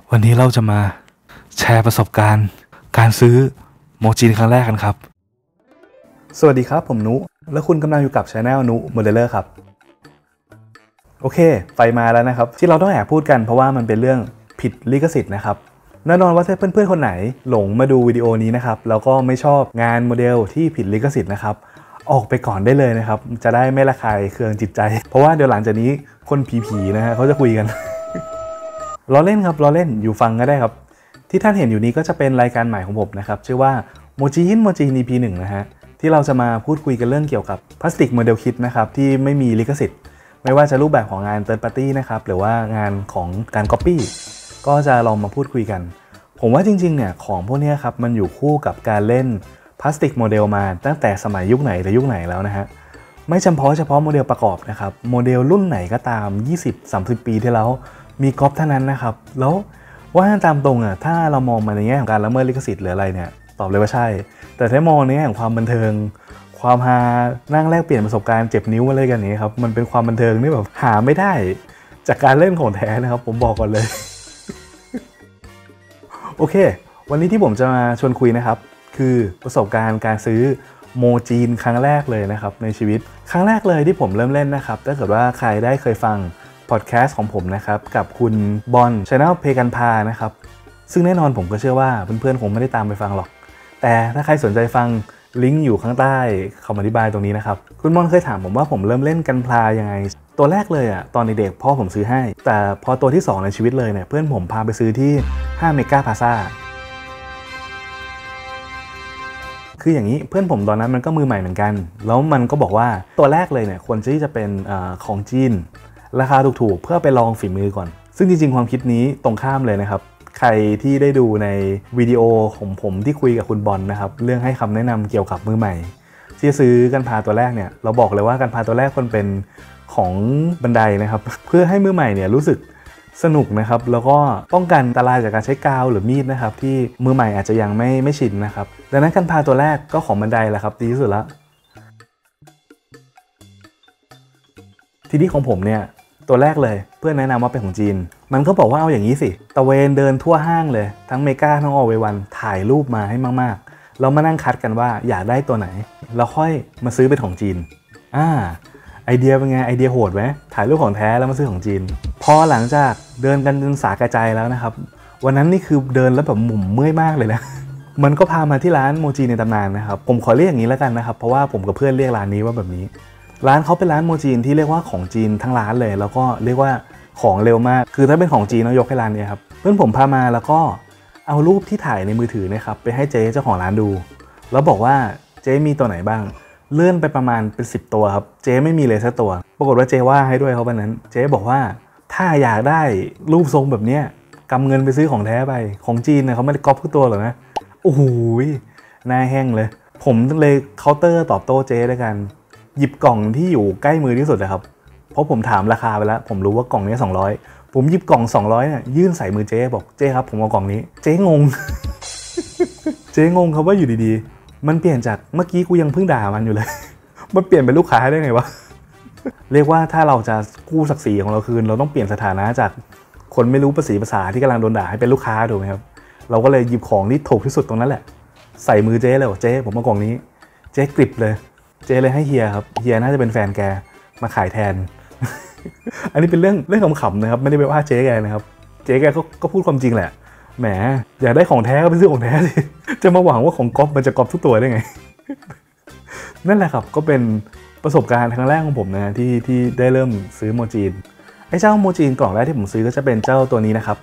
วันนี้เราจะมาแชร์ประสบการณ์การซื้อโมจินครั้งแรกกันครับสวัสดีครับผมนุและคุณกำลังอยู่กับ Channel นุโมเดลเลอร์ครับโอเคไฟมาแล้วนะครับที่เราต้องแอบพูดกันเพราะว่ามันเป็นเรื่องผิดลิขสิทธิ์นะครับแน่นอนว่าถ้าเพื่อนๆคนไหนหลงมาดูวิดีโอนี้นะครับแล้วก็ไม่ชอบงานโมเดลที่ผิดลิขสิทธิ์นะครับออกไปก่อนได้เลยนะครับจะได้ไม่ระคายเคืองจิตใจเพราะว่าเดี๋ยวหลังจากนี้คนผีๆนะฮะเขาจะคุยกันล้อเล่นครับล้อเล่นอยู่ฟังก็ได้ครับที่ท่านเห็นอยู่นี้ก็จะเป็นรายการใหม่ของผมนะครับชื่อว่าโมจิน EP 1นะฮะที่เราจะมาพูดคุยกันเรื่องเกี่ยวกับพลาสติกโมเดลคิดนะครับที่ไม่มีลิขสิทธิ์ไม่ว่าจะรูปแบบของงาน Third Party นะครับหรือว่างานของการ Copy ก็จะลองมาพูดคุยกันผมว่าจริงๆเนี่ยของพวกนี้ครับมันอยู่คู่กับการเล่นพลาสติกโมเดลมาตั้งแต่สมัยยุคไหนหรือยุคไหนแล้วนะฮะไม่เฉพาะโมเดลประกอบนะครับโมเดลรุ่นไหนก็ตาม 20-30 ปีที่แล้วมีก๊อปเท่านั้นนะครับแล้วว่าตามตรงอ่ะถ้าเรามองมาในแง่ของการละเมิดลิขสิทธิ์หรืออะไรเนี่ยตอบเลยว่าใช่แต่ถ้ามองในแง่ของความบันเทิงความฮานั่งแลกเปลี่ยนประสบการณ์เจ็บนิ้วอะไรกันนี้ครับมันเป็นความบันเทิงที่แบบหาไม่ได้จากการเล่นของแท้นะครับผมบอกก่อนเลย โอเควันนี้ที่ผมจะมาชวนคุยนะครับคือประสบการณ์การซื้อโมจีนครั้งแรกเลยนะครับในชีวิตครั้งแรกเลยที่ผมเริ่มเล่นนะครับถ้าเกิดว่าใครได้เคยฟังพอดแคสต์ของผมนะครับกับคุณบอล Channel เพกันพานะครับซึ่งแน่นอนผมก็เชื่อว่าเพื่อนๆคงไม่ได้ตามไปฟังหรอกแต่ถ้าใครสนใจฟังลิงก์อยู่ข้างใต้คำอธิบายตรงนี้นะครับคุณบอลเคยถามผมว่าผมเริ่มเล่นกันพลายังไงตัวแรกเลยอ่ะตอนเด็กๆพ่อผมซื้อให้แต่พอตัวที่2ในชีวิตเลยเนี่ยเพื่อนผมพาไปซื้อที่ห้างเมกาพลาซ่าคืออย่างนี้เพื่อนผมตอนนั้นมันก็มือใหม่เหมือนกันแล้วมันก็บอกว่าตัวแรกเลยเนี่ยควรที่จะเป็นของจีนราคาถูกๆเพื่อไปลองฝีมือก่อนซึ่งจริงๆความคิดนี้ตรงข้ามเลยนะครับใครที่ได้ดูในวิดีโอของผมที่คุยกับคุณบอลนะครับเรื่องให้คำแนะนำเกี่ยวกับมือใหม่ที่ซื้อกันพาตัวแรกเนี่ยเราบอกเลยว่ากันพาตัวแรกคนเป็นของบันไดนะครับเพื่อให้มือใหม่เนี่ยรู้สึกสนุกนะครับแล้วก็ป้องกันอันตรายจากการใช้กาวหรือมีดนะครับที่มือใหม่อาจจะยังไม่ชินนะครับดังนั้นกันพาตัวแรกก็ของบันไดแหละครับดีที่สุดแล้วทีนี้ของผมเนี่ยตัวแรกเลยเพื่อนแนะนำว่าเป็นของจีนมันก็บอกว่าเอาอย่างนี้สิตะเวนเดินทั่วห้างเลยทั้งเมกาทั้งออเววันถ่ายรูปมาให้มากๆแล้วมานั่งคัดกันว่าอยากได้ตัวไหนแล้วค่อยมาซื้อเป็นของจีนไอเดียเป็นไงไอเดียโหดไหมถ่ายรูปของแท้แล้วมาซื้อของจีนพอหลังจากเดินกันจนสากระจายแล้วนะครับวันนั้นนี่คือเดินแล้วแบบหมุนเมื่อยมากเลยนะมันก็พามาที่ร้านโมจิในตำนานนะครับผมขอเรียกอย่างนี้แล้วกันนะครับเพราะว่าผมกับเพื่อนเรียกร้านนี้ว่าแบบนี้ร้านเขาเป็นร้านโมจินที่เรียกว่าของจีนทั้งร้านเลยแล้วก็เรียกว่าของเร็วมากคือถ้าเป็นของจีนต้องยกให้ร้านนี้ครับเพื่อนผมพามาแล้วก็เอารูปที่ถ่ายในมือถือนะครับไปให้เจ๊เจ้าของร้านดูแล้วบอกว่าเจ๊มีตัวไหนบ้างเลื่อนไปประมาณเป็น10ตัวครับเจ๊ไม่มีเลยสักตัวปรากฏว่าเจ๊ว่าให้ด้วยเขาวันนั้นเจ๊บอกว่าถ้าอยากได้รูปทรงแบบเนี้ยกำเงินไปซื้อของแท้ไปของจีนเนี่ยเขาไม่ได้ก๊อปทุกตัวหรอกนะโอ้โหหน้าแห้งเลยผมเลยเคาน์เตอร์ตอบโต้เจ๊ด้วยกันหยิบกล่องที่อยู่ใกล้มือที่สุดนะครับเพราะผมถามราคาไปแล้วผมรู้ว่ากล่องนี้200ผมหยิบกล่อง200เนี่ยยื่นใส่มือเจ๊บอกเจ๊ครับผมเอากล่องนี้เจ๊งง เจ๊งงครับว่าอยู่ดีๆมันเปลี่ยนจากเมื่อกี้กูยังเพิ่งด่ามันอยู่เลย มันเปลี่ยนเป็นลูกค้าได้ไงวะ เรียกว่าถ้าเราจะกู้ศักดิ์ศรีของเราคืนเราต้องเปลี่ยนสถานะจากคนไม่รู้ภาษาที่กำลังโดนด่าให้เป็นลูกค้าถูกไหมครับเราก็เลยหยิบของที่ถูกที่สุดตรงนั้นแหละใส่มือเจ๊เลยบอกเจ๊ผมเอากล่องนี้เจ๊กริบเลยเจ๊เลยให้เฮียครับเฮียน่าจะเป็นแฟนแกมาขายแทน อันนี้เป็นเรื่องขำๆนะครับไม่ได้ไปว่าเจ๊แกนะครับเจ๊แกก็พูดความจริงแหละแหมอยากได้ของแท้ก็ไปซื้อของแท้สิ จะมาหวังว่าของก๊อปมันจะก๊อปทุกตัวได้ไง นั่นแหละครับก็เป็นประสบการณ์ครั้งแรกของผมนะที่ได้เริ่มซื้อโมจีนไอ้เจ้าโมจีนกล่องแรกที่ผมซื้อก็จะเป็นเจ้าตัวนี้นะครับ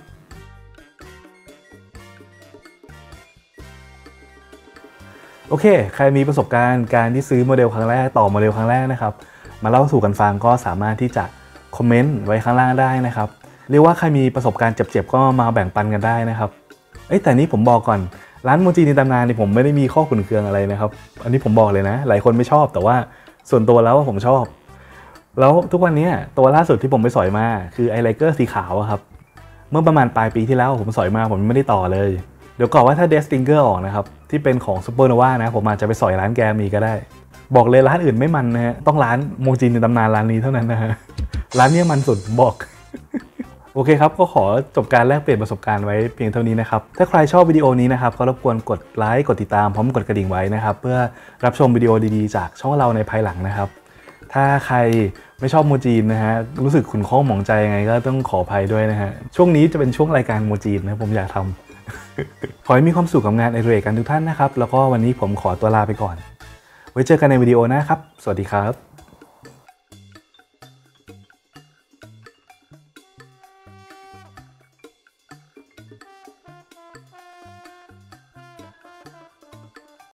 โอเคใครมีประสบการณ์การที่ซื้อโมเดลครั้งแรกต่อโมเดลครั้งแรกนะครับมาเล่าสู่กันฟังก็สามารถที่จะคอมเมนต์ไว้ข้างล่างได้นะครับเรียกว่าใครมีประสบการณ์เจ็บๆก็มาแบ่งปันกันได้นะครับแต่นี้ผมบอกก่อนร้านโมจิในตำนานนี่ผมไม่ได้มีข้อขุ่นเคืองอะไรนะครับอันนี้ผมบอกเลยนะหลายคนไม่ชอบแต่ว่าส่วนตัวแล้วผมชอบแล้วทุกวันนี้ตัวล่าสุดที่ผมไปสอยมาคือไอไลเกอร์สีขาวครับเมื่อประมาณปลายปีที่แล้วผมสอยมาผมไม่ได้ต่อเลยเดี๋ยวก่อนว่าถ้าเดสติงเกอร์ออกนะครับที่เป็นของซูเปอร์โนวานะผมอาจจะไปสอยร้านแกมีก็ได้บอกเลยร้านอื่นไม่มันนะฮะต้องร้านโมจิในตำนานร้านนี้เท่านั้นนะฮะร้านนี้มันสุดบอกโอเคครับก็ขอจบการแลกเปลี่ยนประสบการณ์ไว้เพียงเท่านี้นะครับถ้าใครชอบวิดีโอนี้นะครับก็รบกวนกดไลค์กดติดตามพร้อมกดกระดิ่งไว้นะครับเพื่อรับชมวิดีโอดีๆจากช่องเราในภายหลังนะครับถ้าใครไม่ชอบโมจีนนะฮะรู้สึกขุ่นข้องหมองใจยังไงก็ต้องขออภัยด้วยนะฮะช่วงนี้จะเป็นช่วงรายการโมจีนนะผมอยากทำ ขอให้มีความสุขกับงานอดิเรกกันทุกท่านนะครับแล้วก็วันนี้ผมขอตัวลาไปก่อนไว้เจอกันในวิดีโอหน้าครับสวัสดีครับ